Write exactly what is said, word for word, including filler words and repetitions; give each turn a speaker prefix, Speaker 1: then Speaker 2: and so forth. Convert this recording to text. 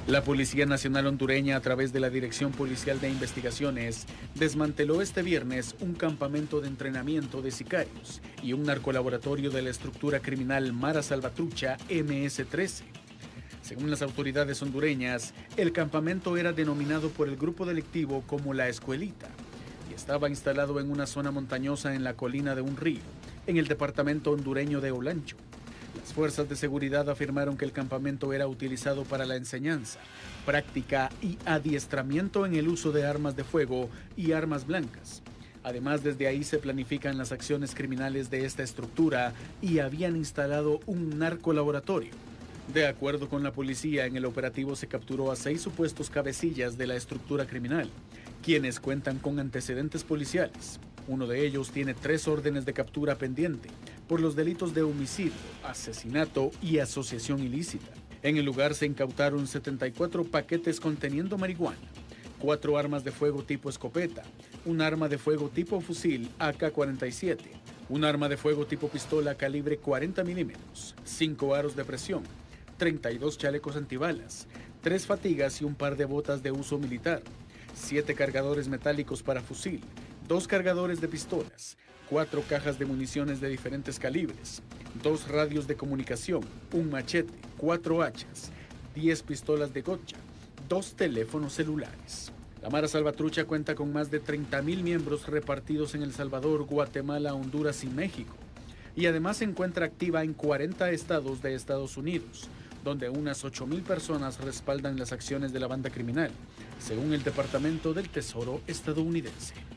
Speaker 1: La Policía Nacional Hondureña, a través de la Dirección Policial de Investigaciones, desmanteló este viernes un campamento de entrenamiento de sicarios y un narcolaboratorio de la estructura criminal Mara Salvatrucha eme ese trece. Según las autoridades hondureñas, el campamento era denominado por el grupo delictivo como La Escuelita y estaba instalado en una zona montañosa en la colina de un río, en el departamento hondureño de Olancho. Las fuerzas de seguridad afirmaron que el campamento era utilizado para la enseñanza, práctica y adiestramiento en el uso de armas de fuego y armas blancas. Además, desde ahí se planifican las acciones criminales de esta estructura y habían instalado un narcolaboratorio. De acuerdo con la policía, en el operativo se capturó a seis supuestos cabecillas de la estructura criminal, quienes cuentan con antecedentes policiales. Uno de ellos tiene tres órdenes de captura pendiente por los delitos de homicidio, asesinato y asociación ilícita. En el lugar se incautaron setenta y cuatro paquetes conteniendo marihuana, cuatro armas de fuego tipo escopeta, un arma de fuego tipo fusil A K cuarenta y siete, un arma de fuego tipo pistola calibre cuarenta milímetros, cinco aros de presión, treinta y dos chalecos antibalas, tres fatigas y un par de botas de uso militar, siete cargadores metálicos para fusil, dos cargadores de pistolas, cuatro cajas de municiones de diferentes calibres, dos radios de comunicación, un machete, cuatro hachas, diez pistolas de gotcha, dos teléfonos celulares. La Mara Salvatrucha cuenta con más de treinta mil miembros repartidos en El Salvador, Guatemala, Honduras y México, y además se encuentra activa en cuarenta estados de Estados Unidos, donde unas ocho mil personas respaldan las acciones de la banda criminal, según el Departamento del Tesoro estadounidense.